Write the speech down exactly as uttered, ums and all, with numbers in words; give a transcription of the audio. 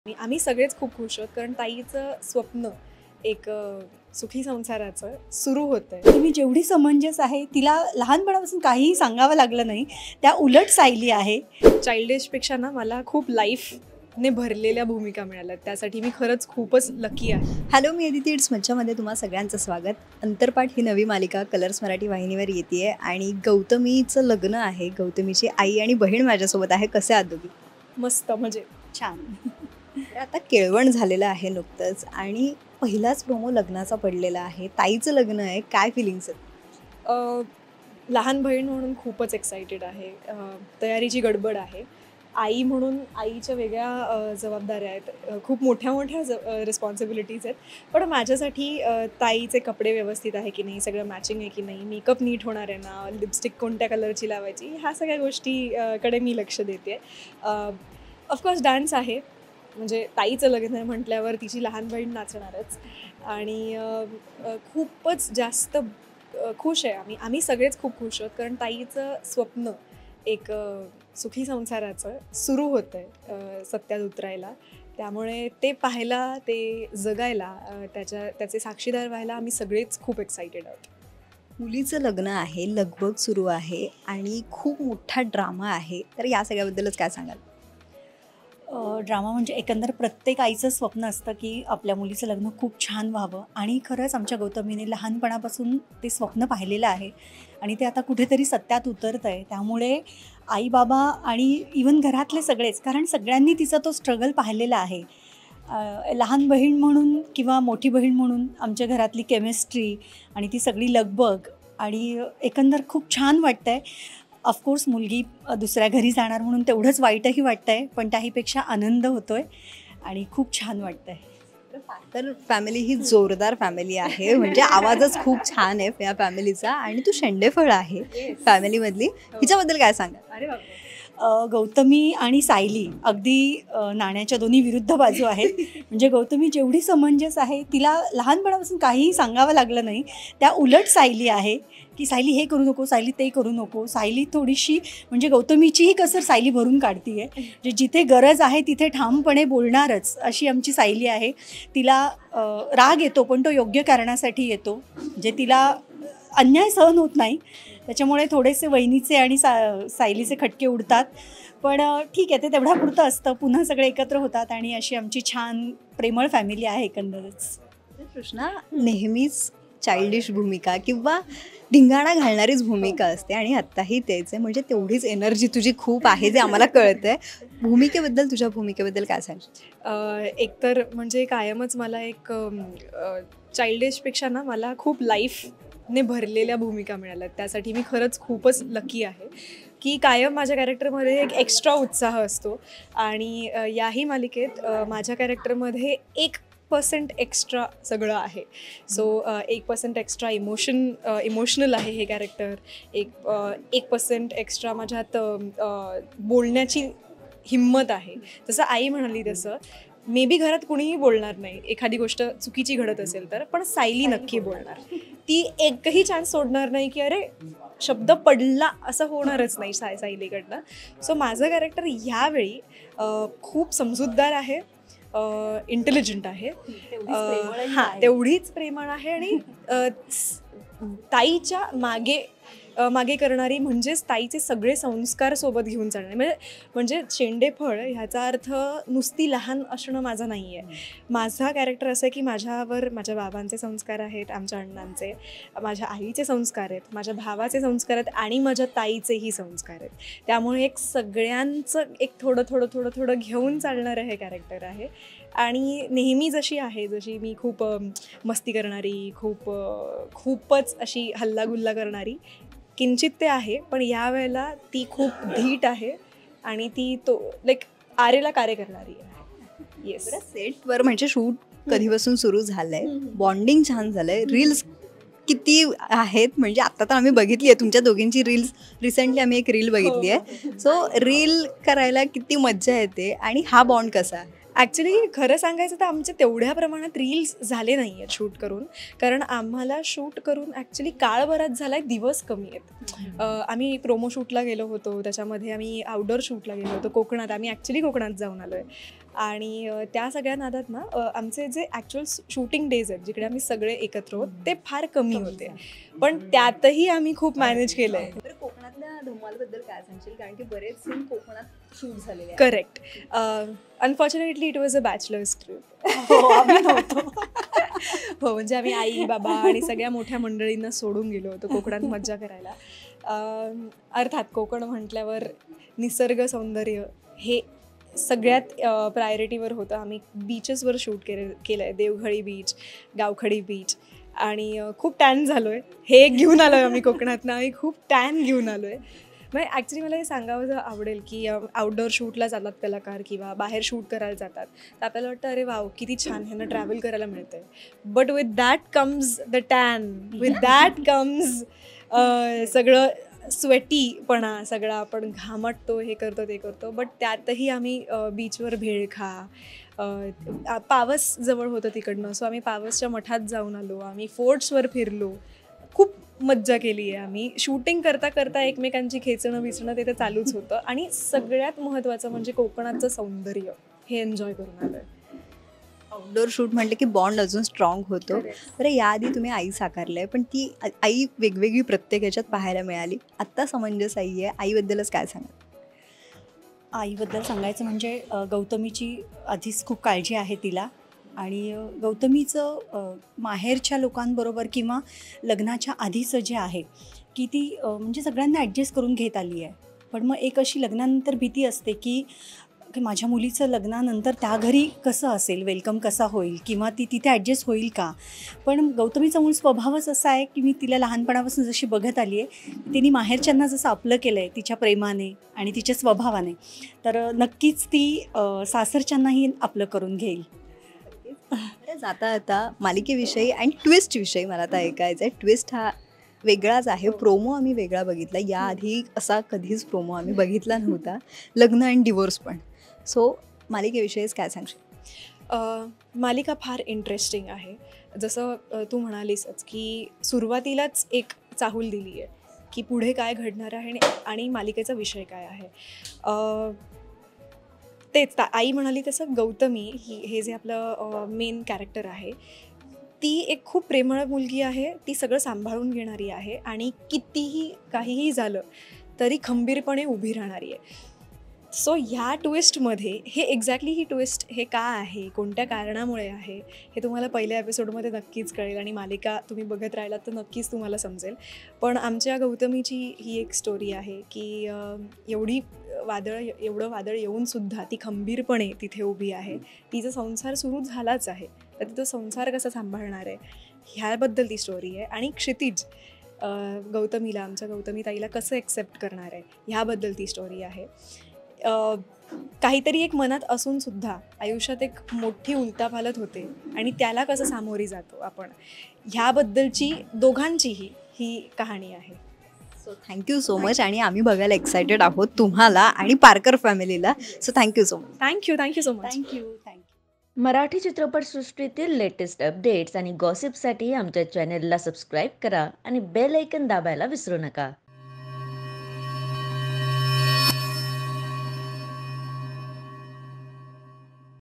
आणि आम्ही सगळेच खूप खुश आहोत कारण ताईचं स्वप्न एक अ, सुखी संसाराचं सुरू होतंय. तुम्ही जेवढी समंजस आहे तिला लहानपणापासून काहीही सांगावं लागलं नाही, त्या उलट सायली आहे. चाइल्डिशपेक्षा ना मला खूप लाईफने भरलेल्या भूमिका मिळाल्या, त्यासाठी मी खरंच खूपच लकी आहे. हॅलो, मी अदिती इट्स मज्जामध्ये तुम्हा सगळ्यांचं स्वागत. अंतरपाठ ही नवी मालिका कलर्स मराठी वाहिनीवर येते आहे आणि गौतमीचं लग्न आहे. गौतमीची आई आणि बहीण माझ्यासोबत आहे. कसे आहात दोघी? मस्त, म्हणजे छान. तर आता केळवण झालेलं आहे नुकतंच आणि पहिलाच प्रोमो लग्नाचा पडलेला आहे. ताईचं लग्न आहे, काय फिलिंग्स आहेत? अ, लहान बहीण म्हणून खूपच एक्सायटेड आहे. अ, तयारीची गडबड आहे. आई म्हणून आईच्या वेगळ्या अ, जबाबदाऱ्या आहेत. अ, खूप मोठ्या मोठ्या ज रिस्पॉन्सिबिलिटीज आहेत. पण माझ्यासाठी अ, ताईचे कपडे व्यवस्थित आहे की नाही, सगळं मॅचिंग आहे की नाही, मेकअप नीट होणार आहे ना, लिपस्टिक कोणत्या कलरची लावायची, ह्या सगळ्या गोष्टी अ, कडे मी लक्ष देते. ऑफकोर्स डान्स आहे, म्हणजे ताईचं लग्न आहे म्हटल्यावर तिची लहान बहीण नाचणारच. आणि अ, अ, खूपच जास्त अ, खुश आहे आम्ही आम्ही सगळेच खूप खुश आहोत कारण ताईचं स्वप्न एक अ, सुखी संसाराचं सुरू होतं आहे सत्यात उतरायला. त्यामुळे ते पाहायला, ते जगायला, अ, त्याच्या त्याचे साक्षीदार व्हायला आम्ही सगळेच खूप एक्सायटेड आहोत. मुलीचं लग्न आहे, लगबग सुरू आहे आणि खूप मोठा ड्रामा आहे. तर या सगळ्याबद्दलच काय सांगाल? ड्रामा म्हणजे एकंदर प्रत्येक आईचं स्वप्न असतं की आपल्या मुलीचं लग्न खूप छान व्हावं आणि खरंच आमच्या गौतमीने लहानपणापासून ते स्वप्न पाहिलेलं आहे आणि ते आता कुठेतरी सत्यात उतरतं आहे. त्यामुळे आई बाबा आणि इवन घरातले सगळेच, कारण सगळ्यांनी तिचा तो स्ट्रगल पाहिलेला आहे. लहान बहीण म्हणून किंवा मोठी बहीण म्हणून आमच्या घरातली केमिस्ट्री आणि ती सगळी लगबग आणि एकंदर खूप छान वाटतं आहे. ऑफकोर्स मुलगी दुसऱ्या घरी जाणार म्हणून तेवढंच वाईटही वाटतं आहे, पण त्याहीपेक्षा आनंद होतो आहे आणि खूप छान वाटतं आहे. तर फॅमिली ही जोरदार फॅमिली आहे, म्हणजे आवाजच खूप छान आहे या फॅमिलीचा. आणि तू शेंडेफळ आहे फॅमिलीमधली, हिच्याबद्दल काय सांगा? अरे बापरे. गौतमी आणि सायली अगदी नाण्याच्या दोन्ही विरुद्ध बाजू आहेत. म्हणजे गौतमी जेवढी समंजस आहे तिला लहानपणापासून काहीही सांगावं लागलं नाही, त्या उलट सायली आहे की सायली हे करू नको, सायली ते करू नको. सायली थोडीशी म्हणजे गौतमीचीही कसर सायली भरून काढती आहे. म्हणजे जिथे गरज आहे तिथे ठामपणे बोलणारच अशी आमची सायली आहे. तिला राग येतो पण तो योग्य कारणासाठी येतो, म्हणजे तिला अन्याय सहन होत नाही. त्याच्यामुळे थोडेसे वहिनीचे आणि सा सायलीचे खटके उडतात, पण ठीक आहे, ते तेवढ्या पुरतं असतं. पुन्हा सगळे एकत्र होतात आणि अशी आमची छान प्रेमळ फॅमिली आहे एकंदरच. कृष्णा, नेहमीच चाइल्डिश भूमिका किंवा धिंगाणा घालणारीच भूमिका असते आणि आत्ताही तेच आहे, म्हणजे तेवढीच एनर्जी तुझी खूप आहे जे आम्हाला कळतं आहे. भूमिकेबद्दल, तुझ्या भूमिकेबद्दल काय सांग? एकतर म्हणजे कायमच मला एक चाइल्डिशपेक्षा ना मला खूप लाईफने भरलेल्या भूमिका मिळाल्या, त्यासाठी मी खरंच खूपच लकी आहे की कायम माझ्या कॅरेक्टरमध्ये एक एक्स्ट्रा उत्साह असतो. आणि याही मालिकेत माझ्या कॅरेक्टरमध्ये एक पर्सेंट एक्स्ट्रा सगळं आहे. सो एक पर्सेंट एक्स्ट्रा इमोशन इमोशनल आहे हे कॅरेक्टर. एक एक पर्सेंट एक्स्ट्रा माझ्यात बोलण्याची हिंमत आहे. जसं आई म्हणाली तसं मे बी घरात कुणीही बोलणार नाही एखादी गोष्ट चुकीची घडत असेल तर, पण सायली नक्की बोलणार. ती एकही चान्स सोडणार नाही की अरे शब्द पडला असं होणारच नाही साय सायलीकडनं. सो माझं कॅरेक्टर ह्यावेळी खूप समजूतदार आहे, इंटेलिजंट आहे, हां तेवढीच प्रेमळ आहे आणि ताईच्या मागे मागे करणारी, म्हणजेच ताईचे सगळे संस्कार सोबत घेऊन चालणारे. म्हणजे म्हणजे शेंडेफळ ह्याचा अर्थ नुसती लहान असणं माझं नाही आहे. माझा कॅरेक्टर असं आहे की माझ्यावर माझ्या बाबांचे संस्कार आहेत, आमच्या अण्णांचे, माझ्या आईचे संस्कार आहेत, माझ्या भावाचे संस्कार आहेत आणि माझ्या ताईचेही संस्कार आहेत. त्यामुळे एक सगळ्यांचं एक थोडं थोडं थोडं थोडं घेऊन चालणारं हे कॅरेक्टर आहे. आणि नेहमी जशी आहे, जशी मी खूप मस्ती करणारी, खूप खूपच अशी हल्लागुल्ला करणारी, किंचित ते आहे, पण यावेळेला ती खूप धीट आहे आणि ती तो लाईक आरेला कार्य करणारी आहे. येस. सेटवर म्हणजे शूट कधीपासून सुरू झालंय, बॉन्डिंग छान झालंय, रील्स किती आहेत? म्हणजे आता तर आम्ही बघितली आहे तुमच्या दोघींची रील्स, रिसेंटली आम्ही एक रील बघितली आहे. सो रील करायला किती मज्जा येते आणि हा बॉन्ड कसा? ॲक्च्युली खरं सांगायचं तर आमचे तेवढ्या प्रमाणात रील्स झाले नाही आहेत शूट करून, कारण आम्हाला शूट करून ॲक्च्युली काळ बराच झाला आहे, दिवस कमी आहेत. आम्ही प्रोमो शूटला गेलो होतो, त्याच्यामध्ये आम्ही आउटडोअर शूटला गेलो होतो कोकणात. आम्ही ॲक्च्युली कोकणात जाऊन आलो आहे आणि अ, त्या सगळ्या नादात ना अ, आमचे जे ॲक्च्युअल शूटिंग डेज आहेत जिकडे आम्ही सगळे एकत्र होत ते फार कमी होते, पण त्यातही आम्ही खूप मॅनेज केलं आहे. तर कोकणातल्या धमालबद्दल काय सांगशील, कारण की बरेच सीन कोकणात शूट झालेले आहेत. Correct. Unfortunately it was a bachelors trip. हो, म्हणजे आम्ही आई बाबा आणि सगळ्या मोठ्या मंडळींना सोडून गेलो होतो कोकणात मज्जा करायला. अं, अर्थात कोकण म्हटल्यावर निसर्ग सौंदर्य हे सगळ्यात प्रायोरिटीवर होतं. आम्ही बीचेसवर शूट केले केलं आहे, देवघळी बीच, गावखडी बीच, आणि अ, खूप टॅन झालो आहे. हे एक घेऊन आलो आहे आम्ही कोकणातनं, आम्ही खूप टॅन घेऊन आलो आहे. म्हणजे ॲक्च्युली मला हे सांगावं आवडेल की आउटडोअर शूटला जातात कलाकार किंवा बाहेर शूट करायला जातात तर आपल्याला वाटतं अरे वाव किती छान ह्यांना ट्रॅव्हल करायला मिळतं आहे. But with that comes the tan, with that comes सगळं स्वेटीपणा, सगळा आपण घामटतो, हे करतो ते करतो. बट त्यातही आम्ही बीचवर भेळ खा, अ, पावस जवळ होतं तिकडनं, सो आम्ही पावसच्या मठात जाऊन आलो, आम्ही फोर्ट्सवर फिरलो, खूप मज्जा केली आहे आम्ही. शूटिंग करता करता एकमेकांची खेचणं बिचणं ते तर चालूच होतं, आणि सगळ्यात महत्त्वाचं म्हणजे कोकणाचं सौंदर्य हे एन्जॉय करून आलं आहे. आउटडोअर शूट म्हटलं की बॉन्ड अजून स्ट्रॉंग होतो. तर याआधी तुम्ही आई साकारलं आहे, पण ती आ- आई वेगवेगळी प्रत्येक ह्याच्यात पाहायला मिळाली. आत्ता समंजस आई आहे, आईबद्दलच काय सांगा? आईबद्दल सांगायचं म्हणजे अ, गौतमीची आधीच खूप काळजी आहे तिला, आणि अ, गौतमीचं अ, माहेरच्या लोकांबरोबर किंवा लग्नाच्या आधीचं जे आहे की ती अ, म्हणजे सगळ्यांना ॲडजस्ट करून घेत आली आहे. पण मग एक अशी लग्नानंतर भीती असते की की माझ्या मुलीचं लग्नानंतर त्या घरी कसं असेल, वेलकम कसा होईल, किंवा ती तिथे ॲडजस्ट होईल का. पण गौतमीचा मूळ स्वभावच असा आहे की मी तिला लहानपणापासून जशी बघत आली आहे, तिने माहेरच्यांना जसं आपलं केलं आहे तिच्या प्रेमाने आणि तिच्या स्वभावाने, तर नक्कीच ती अ, सासरच्यांनाही आपलं करून घेईल. तर जाता आता मालिकेविषयी आणि ट्विस्टविषयी मला आता ऐकायचं आहे. ट्विस्ट हा वेगळाच आहे. प्रोमो आम्ही वेगळा बघितला, याआधी असा कधीच प्रोमो आम्ही बघितला नव्हता, लग्न आणि डिवोर्स पण. सो मालिकेविषयीच काय सांगशील? अ, मालिका फार इंटरेस्टिंग आहे. जसं अ, तू म्हणालीसच की सुरुवातीलाच एक चाहूल दिली आहे की पुढे काय घडणार आहे, आणि आणि मालिकेचा विषय काय आहे. अ, तेच ता आई म्हणाली तसं गौतमी ही हे जे आपलं मेन कॅरेक्टर आहे, ती एक खूप प्रेमळ मुलगी आहे. ती सगळं सांभाळून घेणारी आहे, आणि कितीही काहीही झालं तरी खंबीरपणे उभी राहणारी आहे. सो ह्या ट्विस्टमध्ये हे एक्झॅक्टली ही ट्विस्ट हे का आहे, कोणत्या कारणामुळे आहे, हे तुम्हाला पहिल्या एपिसोडमध्ये नक्कीच कळेल, आणि मालिका तुम्ही बघत राहिलात तर नक्कीच तुम्हाला समजेल. पण आमच्या गौतमीची ही एक स्टोरी आहे की अ, एवढी वादळ एवढं वादळ येऊनसुद्धा ती खंबीरपणे तिथे उभी आहे. तिचा संसार सुरू झालाच आहे, तर ती तो संसार कसा सांभाळणार आहे ह्याबद्दल ती स्टोरी आहे. आणि क्षितिज अ, गौतमीला, आमच्या गौतमी ताईला कसं एक्सेप्ट करणार आहे ह्याबद्दल ती स्टोरी आहे. अ, काहीतरी एक मनात असूनसुद्धा आयुष्यात एक मोठी उलथापालथ होते, आणि त्याला कसं सामोरी जातो आपण, ह्याबद्दलची दोघांचीही ही कहाणी आहे. So thank you so much. आणि आम्ही बघायला एक्सायटेड आहोत तुम्हाला आणि पारकर फॅमिलीला. So thank you so much. Thank you thank you so much. Thank you thank you. Marathi चित्रपटसृष्टीतील लेटेस्ट अपडेट्स आणि गॉसिपसाठी आमच्या चॅनेलला सबस्क्राईब करा आणि बेल ऐकन दाबायला विसरू नका.